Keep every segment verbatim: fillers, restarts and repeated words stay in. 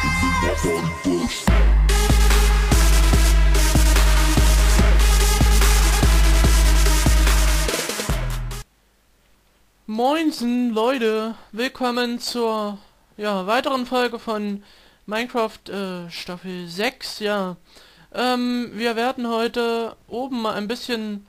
Moinsen Leute, willkommen zur ja, weiteren Folge von Minecraft äh, Staffel sechs. Ja, ähm, wir werden heute oben mal ein bisschen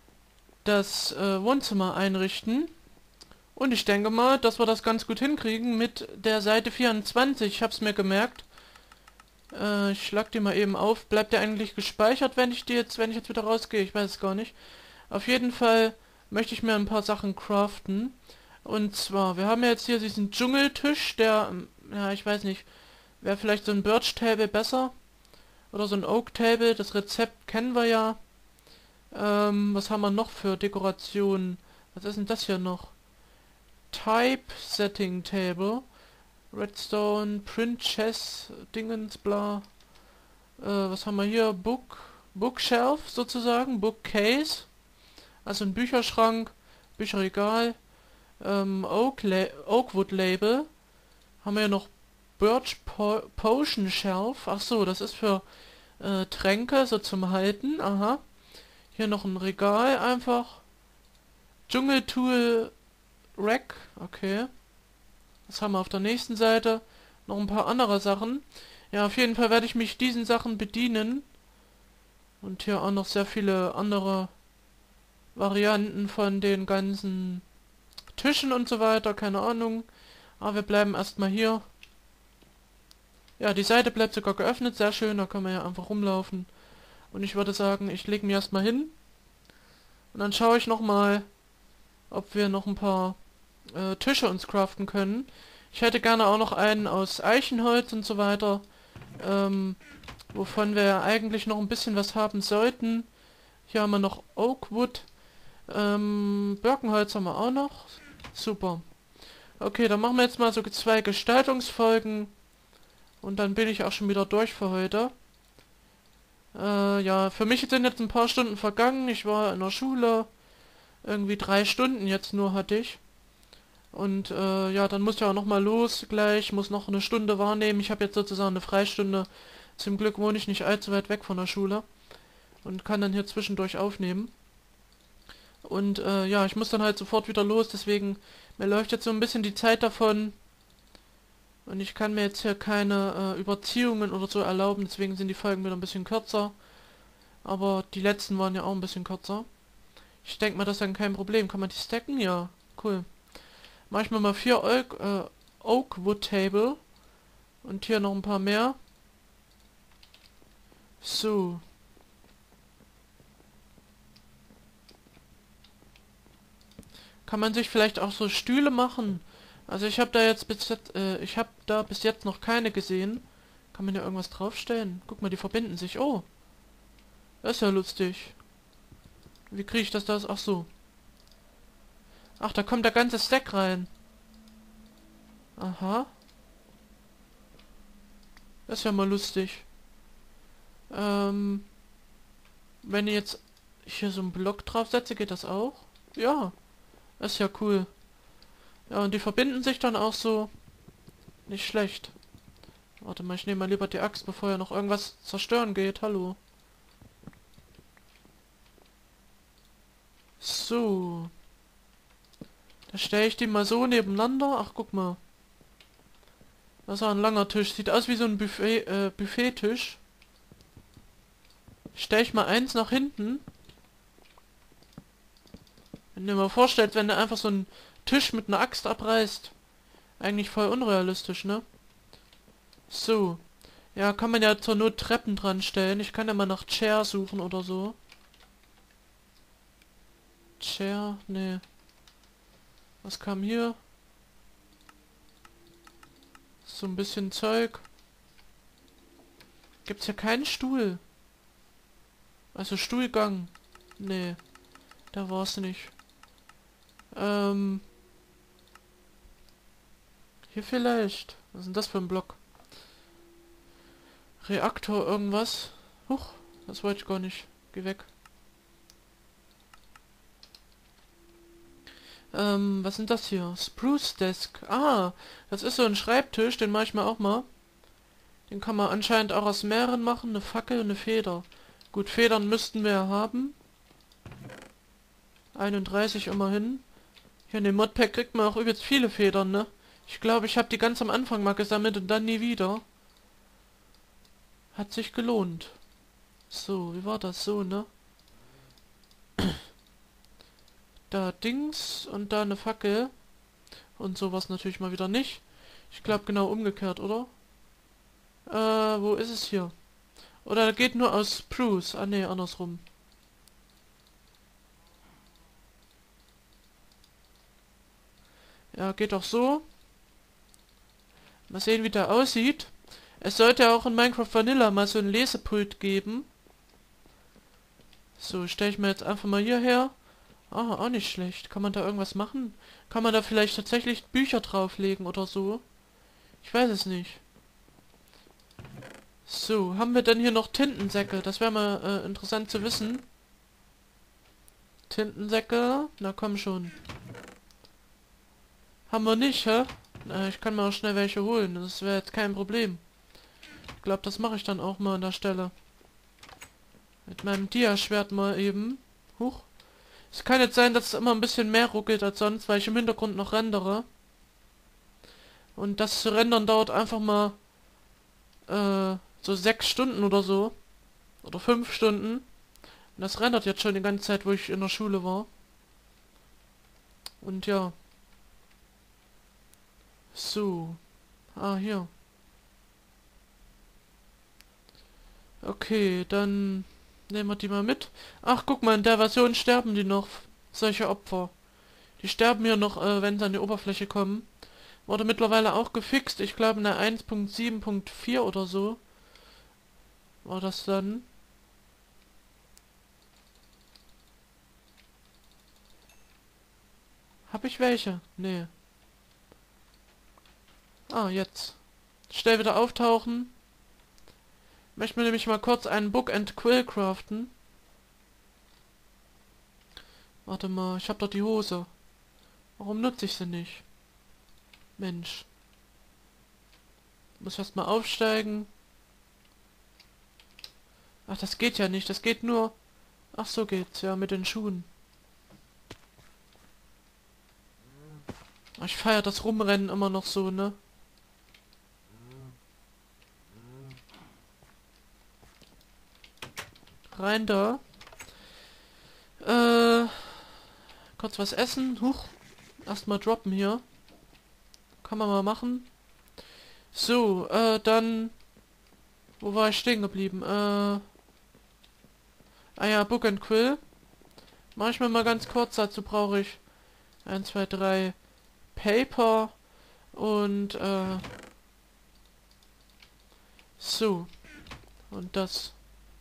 das äh, Wohnzimmer einrichten. Und ich denke mal, dass wir das ganz gut hinkriegen mit der Seite vierundzwanzig. Ich habe es mir gemerkt. Äh, ich schlag die mal eben auf. Bleibt der eigentlich gespeichert, wenn ich die jetzt, wenn ich jetzt wieder rausgehe? Ich weiß es gar nicht. Auf jeden Fall möchte ich mir ein paar Sachen craften. Und zwar, wir haben ja jetzt hier diesen Dschungeltisch, der, ja, ich weiß nicht, wäre vielleicht so ein Birch Table besser. Oder so ein Oak Table, das Rezept kennen wir ja. Ähm, was haben wir noch für Dekorationen? Was ist denn das hier noch? Type Setting Table. Redstone, Print Chess, Dingens, bla. Äh, was haben wir hier? Book, Bookshelf sozusagen, Bookcase. Also ein Bücherschrank, Bücherregal, ähm, Oak La Oakwood Label. Haben wir ja noch Birch po Potion Shelf. Ach so, das ist für äh, Tränke, so zum Halten. Aha. Hier noch ein Regal einfach. Dschungeltool Rack. Okay. Was haben wir auf der nächsten Seite? Noch ein paar andere Sachen. Ja, auf jeden Fall werde ich mich diesen Sachen bedienen. Und hier auch noch sehr viele andere Varianten von den ganzen Tischen und so weiter, keine Ahnung. Aber wir bleiben erstmal hier. Ja, die Seite bleibt sogar geöffnet, sehr schön, da kann man ja einfach rumlaufen. Und ich würde sagen, ich lege mich erstmal hin. Und dann schaue ich nochmal, ob wir noch ein paar äh, Tische uns craften können. Ich hätte gerne auch noch einen aus Eichenholz und so weiter. Ähm, wovon wir ja eigentlich noch ein bisschen was haben sollten. Hier haben wir noch Oakwood. Ähm, Birkenholz haben wir auch noch. Super. Okay, dann machen wir jetzt mal so zwei Gestaltungsfolgen. Und dann bin ich auch schon wieder durch für heute. Äh, ja, für mich sind jetzt ein paar Stunden vergangen. Ich war in der Schule. Irgendwie drei Stunden jetzt nur hatte ich. Und äh, ja, dann muss ich auch noch mal los gleich. Muss noch eine Stunde wahrnehmen. Ich habe jetzt sozusagen eine Freistunde. Zum Glück wohne ich nicht allzu weit weg von der Schule. Und kann dann hier zwischendurch aufnehmen. Und äh, ja, ich muss dann halt sofort wieder los, deswegen, mir läuft jetzt so ein bisschen die Zeit davon. Und ich kann mir jetzt hier keine äh, Überziehungen oder so erlauben, deswegen sind die Folgen wieder ein bisschen kürzer. Aber die letzten waren ja auch ein bisschen kürzer. Ich denke mal, das ist dann kein Problem. Kann man die stacken? Ja, cool. Mach ich mir mal vier Oak, äh, Oakwood Table. Und hier noch ein paar mehr. So. Kann man sich vielleicht auch so Stühle machen? Also ich habe da jetzt bis jetzt, äh, ich habe da bis jetzt noch keine gesehen. Kann man da irgendwas draufstellen? Guck mal, die verbinden sich. Oh. Das ist ja lustig. Wie kriege ich das da? Ach so. Ach, da kommt der ganze Stack rein. Aha. Das ist ja mal lustig. Ähm. Wenn ich jetzt hier so einen Block draufsetze, geht das auch? Ja. Das ist ja cool. Ja, und die verbinden sich dann auch so. Nicht schlecht. Warte mal, ich nehme mal lieber die Axt, bevor er noch irgendwas zerstören geht. Hallo. So. Da stelle ich die mal so nebeneinander. Ach, guck mal. Das ist auch ein langer Tisch. Sieht aus wie so ein Buffet, äh, Buffettisch. Stelle ich mal eins nach hinten. Wenn du dir mal vorstellst, wenn du einfach so einen Tisch mit einer Axt abreißt. Eigentlich voll unrealistisch, ne? So. Ja, kann man ja zur Not Treppen dran stellen. Ich kann ja mal nach Chair suchen oder so. Chair, ne. Was kam hier? So ein bisschen Zeug. Gibt's hier keinen Stuhl? Also Stuhlgang. Nee. Da war's nicht. Ähm. Hier vielleicht. Was ist denn das für ein Block? Reaktor irgendwas. Huch, das wollte ich gar nicht. Geh weg. Ähm, was sind das hier? Spruce Desk. Ah, das ist so ein Schreibtisch, den mache ich mal auch mal. Den kann man anscheinend auch aus mehreren machen. Eine Fackel und eine Feder. Gut, Federn müssten wir ja haben. einunddreißig immerhin. Hier in dem Modpack kriegt man auch übelst viele Federn, ne? Ich glaube, ich habe die ganz am Anfang mal gesammelt und dann nie wieder. Hat sich gelohnt. So, wie war das so, ne? Da Dings und da eine Fackel. Und sowas natürlich mal wieder nicht. Ich glaube genau umgekehrt, oder? Äh, wo ist es hier? Oder geht nur aus Spruce. Ah, ne, andersrum. Ja, geht doch so. Mal sehen, wie der aussieht. Es sollte auch in Minecraft Vanilla mal so ein Lesepult geben. So, stelle ich mir jetzt einfach mal hierher. Ah, auch nicht schlecht. Kann man da irgendwas machen? Kann man da vielleicht tatsächlich Bücher drauflegen oder so? Ich weiß es nicht. So, haben wir denn hier noch Tintensäcke? Das wäre mal äh, interessant zu wissen. Tintensäcke? Na komm schon. Haben wir nicht, hä? Na, ich kann mir auch schnell welche holen. Das wäre jetzt kein Problem. Ich glaube, das mache ich dann auch mal an der Stelle. Mit meinem Dia-Schwert mal eben. Huch. Es kann jetzt sein, dass es immer ein bisschen mehr ruckelt als sonst, weil ich im Hintergrund noch rendere. Und das zu rendern dauert einfach mal äh, so sechs Stunden oder so. Oder fünf Stunden. Und das rendert jetzt schon die ganze Zeit, wo ich in der Schule war. Und ja. So. Ah, hier. Okay, dann nehmen wir die mal mit. Ach, guck mal, in der Version sterben die noch. Solche Opfer. Die sterben hier noch, äh, wenn sie an die Oberfläche kommen. Wurde mittlerweile auch gefixt. Ich glaube, in der eins Punkt sieben Punkt vier oder so war das dann. Hab ich welche? Nee. Ah, jetzt. Schnell wieder auftauchen. Möchte mir nämlich mal kurz einen Book and Quill craften. Warte mal, ich hab doch die Hose. Warum nutze ich sie nicht? Mensch. Muss erst mal aufsteigen. Ach, das geht ja nicht. Das geht nur... Ach, so geht's. Ja, mit den Schuhen. Ich feiere das Rumrennen immer noch so, ne? Rein da. Äh... Kurz was essen. Huch. Erstmal droppen hier. Kann man mal machen. So, äh, dann... Wo war ich stehen geblieben? Äh... Ah ja, Book and Quill. Mach ich mir mal ganz kurz. Dazu brauche ich eins, zwei, drei Paper und äh... so. Und das.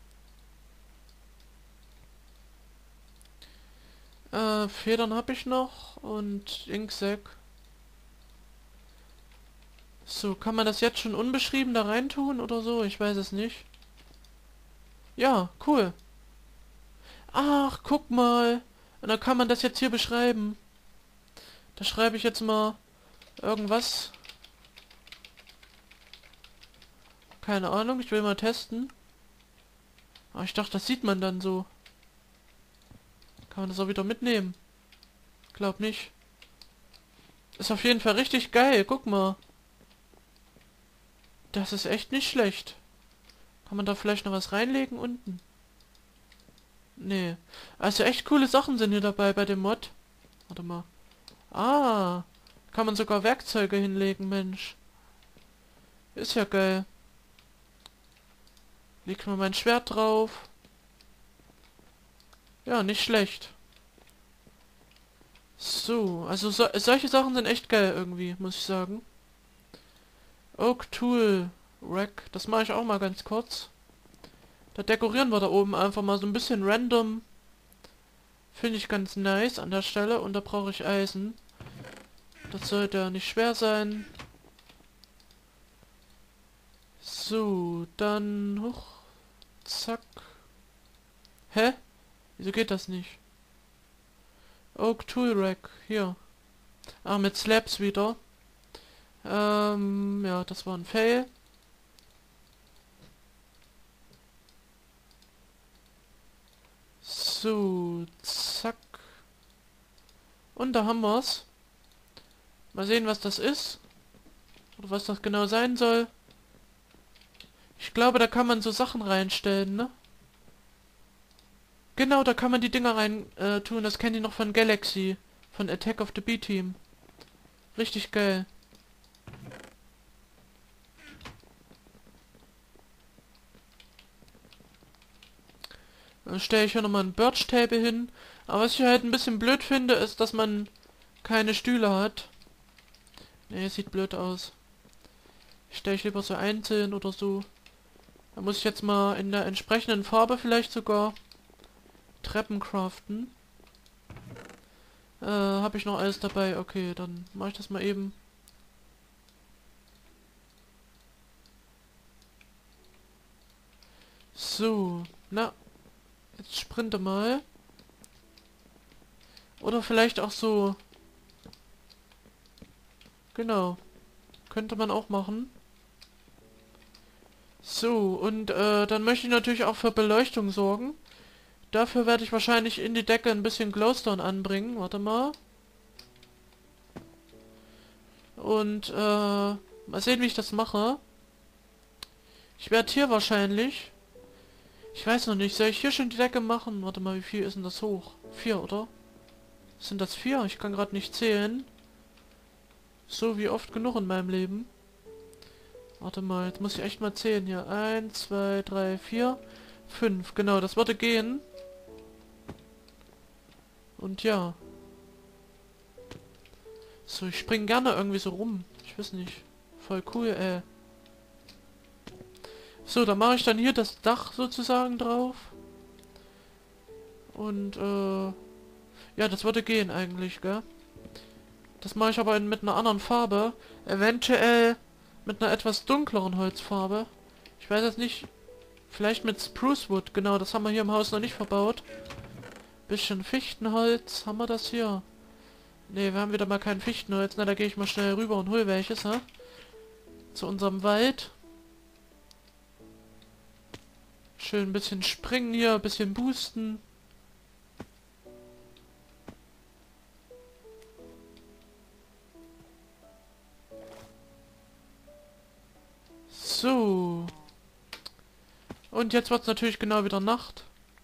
Äh, Federn habe ich noch und Inksack. So, kann man das jetzt schon unbeschrieben da reintun oder so? Ich weiß es nicht. Ja, cool. Ach, guck mal. Und dann kann man das jetzt hier beschreiben. Da schreibe ich jetzt mal irgendwas. Keine Ahnung, ich will mal testen. Aber ich dachte, das sieht man dann so. Kann man das auch wieder mitnehmen? Glaub nicht. Ist auf jeden Fall richtig geil, guck mal. Das ist echt nicht schlecht. Kann man da vielleicht noch was reinlegen unten? Nee. Also echt coole Sachen sind hier dabei bei dem Mod. Warte mal. Ah. Kann man sogar Werkzeuge hinlegen, Mensch. Ist ja geil. Leg mal mein Schwert drauf. Ja, nicht schlecht. So, also so, solche Sachen sind echt geil irgendwie, muss ich sagen. Oak Tool Rack, das mache ich auch mal ganz kurz. Da dekorieren wir da oben einfach mal so ein bisschen random. Finde ich ganz nice an der Stelle. Und da brauche ich Eisen. Das sollte ja nicht schwer sein. So, dann... Huch, zack. Hä? Wieso geht das nicht? Oak Tool Rack, hier. Ah, mit Slabs wieder. Ähm, ja, das war ein Fail. So, zack. Und da haben wir's. Mal sehen, was das ist. Oder was das genau sein soll. Ich glaube, da kann man so Sachen reinstellen, ne? Genau, da kann man die Dinger rein äh, tun. Das kennt ihr noch von Galaxy. Von Attack of the B-Team. Richtig geil. Dann stelle ich hier nochmal ein Birch Table hin. Aber was ich halt ein bisschen blöd finde, ist, dass man keine Stühle hat. Ne, sieht blöd aus. Stelle ich lieber so einzeln oder so. Da muss ich jetzt mal in der entsprechenden Farbe vielleicht sogar Treppen craften. Äh, habe ich noch alles dabei? Okay, dann mache ich das mal eben. So, na, jetzt sprinte mal. Oder vielleicht auch so. Genau. Könnte man auch machen. So, und äh, dann möchte ich natürlich auch für Beleuchtung sorgen. Dafür werde ich wahrscheinlich in die Decke ein bisschen Glowstone anbringen. Warte mal. Und äh, mal sehen, wie ich das mache. Ich werde hier wahrscheinlich... Ich weiß noch nicht, soll ich hier schon die Decke machen? Warte mal, wie viel ist denn das hoch? Vier, oder? Sind das vier? Ich kann gerade nicht zählen. So wie oft genug in meinem Leben. Warte mal, jetzt muss ich echt mal zählen hier. Eins, zwei, drei, vier, fünf. Genau, das würde gehen. Und ja. So, ich springe gerne irgendwie so rum. Ich weiß nicht. Voll cool, ey. So, da mache ich dann hier das Dach sozusagen drauf. Und, äh... ja, das würde gehen eigentlich, gell? Das mache ich aber in, mit einer anderen Farbe. Eventuell mit einer etwas dunkleren Holzfarbe. Ich weiß jetzt nicht. Vielleicht mit Spruce Wood. Genau, das haben wir hier im Haus noch nicht verbaut. Bisschen Fichtenholz. Haben wir das hier? Ne, wir haben wieder mal kein Fichtenholz. Na, da gehe ich mal schnell rüber und hol welches, ha? Zu unserem Wald. Schön ein bisschen springen hier, ein bisschen boosten. So. Und jetzt wird es natürlich genau wieder Nacht.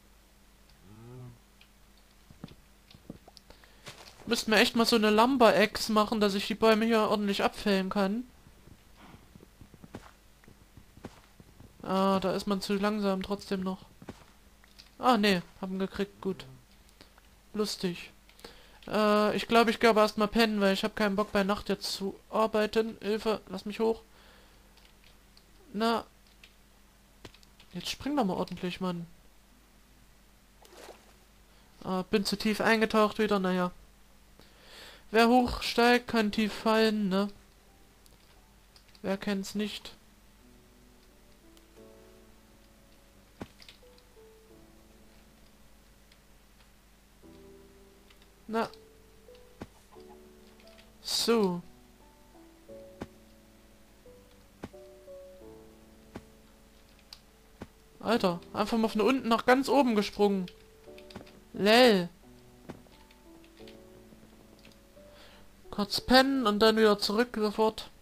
Müssten wir echt mal so eine Lumber-Axe machen, dass ich die Bäume hier ordentlich abfällen kann. Ah, da ist man zu langsam trotzdem noch. Ah, nee, haben gekriegt, gut. Lustig. Äh, ich glaube, ich gehe aber erstmal pennen, weil ich habe keinen Bock bei Nacht jetzt zu arbeiten. Hilfe, lass mich hoch. Na. Jetzt spring doch mal ordentlich, Mann. Ah, bin zu tief eingetaucht wieder, naja. Wer hoch steigt, kann tief fallen, ne? Wer kennt's nicht? Na. So. Alter, einfach mal von unten nach ganz oben gesprungen. Lell. Kurz pennen und dann wieder zurück sofort.